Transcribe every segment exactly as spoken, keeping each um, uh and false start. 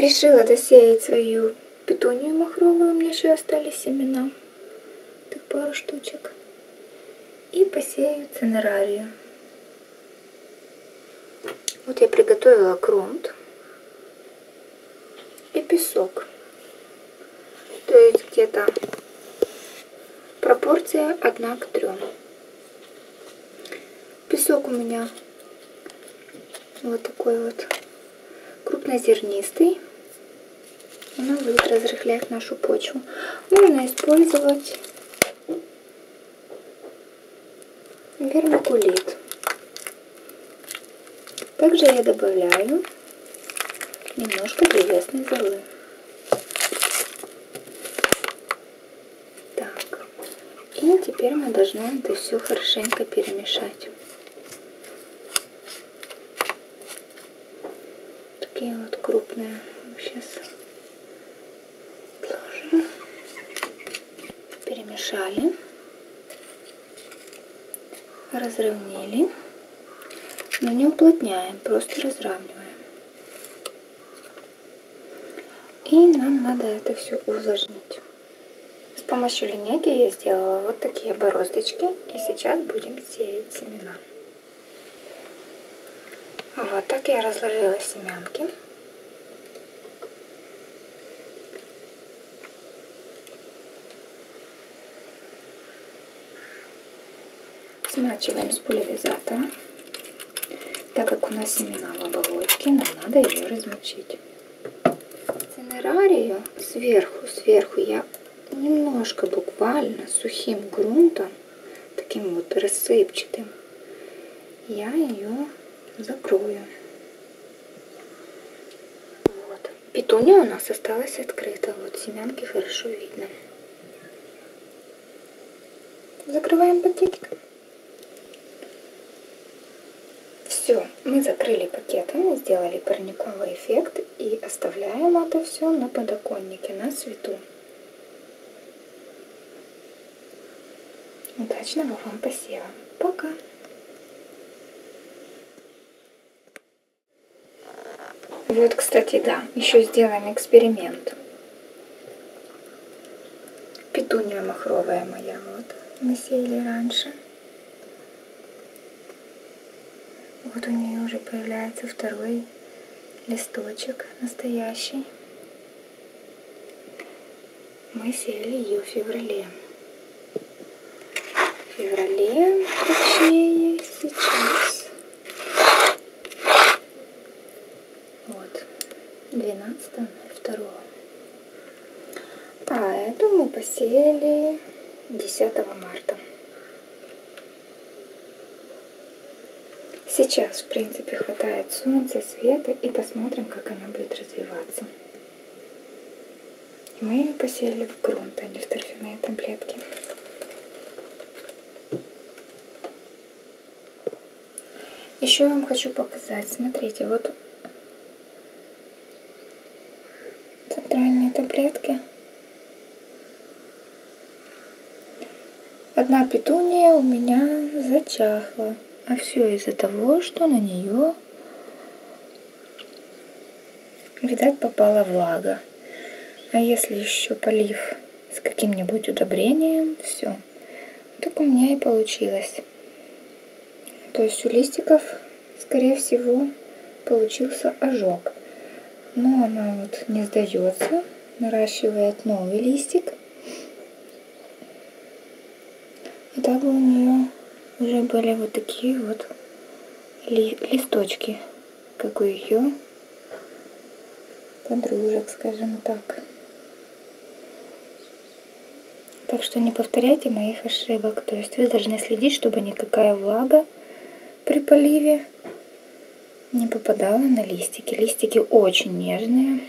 Решила досеять свою петунию махровую, у меня еще остались семена. Так пару штучек. И посею цинерарию. Вот я приготовила грунт и песок. То есть где-то пропорция одна к трем. Песок у меня вот такой вот крупнозернистый. Она будет разрыхлять нашу почву. Можно использовать вермикулит. Также я добавляю немножко древесной золы. Так. И теперь мы должны это все хорошенько перемешать. Такие вот крупные. Сейчас сложим. Перемешали. Разровнили. Но не уплотняем, просто разравниваем. И нам надо это все увлажнить. С помощью линейки я сделала вот такие бороздочки. И сейчас будем сеять семена. Вот так я разложила семянки. Смачиваем с пульверизатором. Так как у нас семена в оболочке, нам надо ее размочить. Цинерарию сверху, сверху я немножко буквально сухим грунтом, таким вот рассыпчатым, я ее закрою. Вот. Петуния у нас осталась открыта. Вот семянки хорошо видно. Закрываем пакетиком. Все, мы закрыли пакетом, сделали парниковый эффект и оставляем это все на подоконнике, на свету. Удачного вам посева. Пока! Вот, кстати, да, еще сделаем эксперимент. Петуния махровая моя, вот, мы сеяли раньше. Вот у нее уже появляется второй листочек настоящий. Мы сеяли ее в феврале. В феврале, точнее, сейчас. Вот, двенадцатого второго. А эту мы посеяли десятого марта. Сейчас, в принципе, хватает солнца, света, и посмотрим, как она будет развиваться. Мы ее посеяли в грунт, а не в торфяные таблетки. Еще я вам хочу показать. Смотрите, вот центральные таблетки. Одна петуния у меня зачахла. А все из-за того, что на нее, видать, попала влага. А если еще полив с каким-нибудь удобрением, все. Так у меня и получилось. То есть у листиков, скорее всего, получился ожог. Но она вот не сдается, наращивает новый листик. И так у нее уже были вот такие вот ли листочки, как у ее подружек, скажем так. Так что не повторяйте моих ошибок. То есть вы должны следить, чтобы никакая влага при поливе не попадала на листики. Листики очень нежные.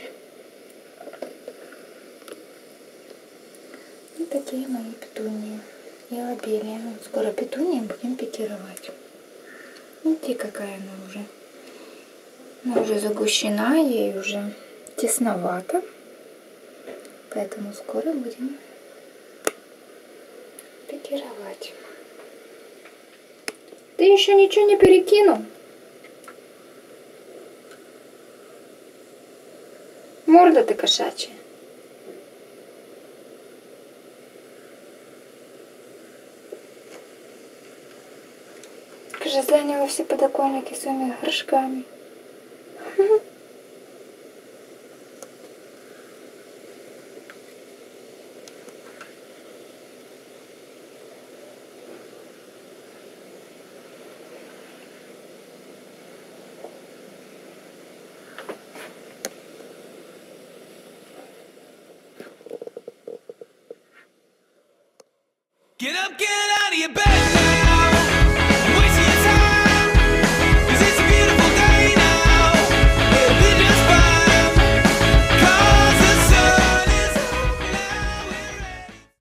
Вот такие мои петунии. И лобелия. Скоро петунии будем пикировать. Видите, какая она уже. Она уже загущена, ей уже тесновато. Поэтому скоро будем пикировать. Ты еще ничего не перекинул? Правда ты кошачья? Ты же заняла все подоконники своими горшками. Get up, get out of your bed.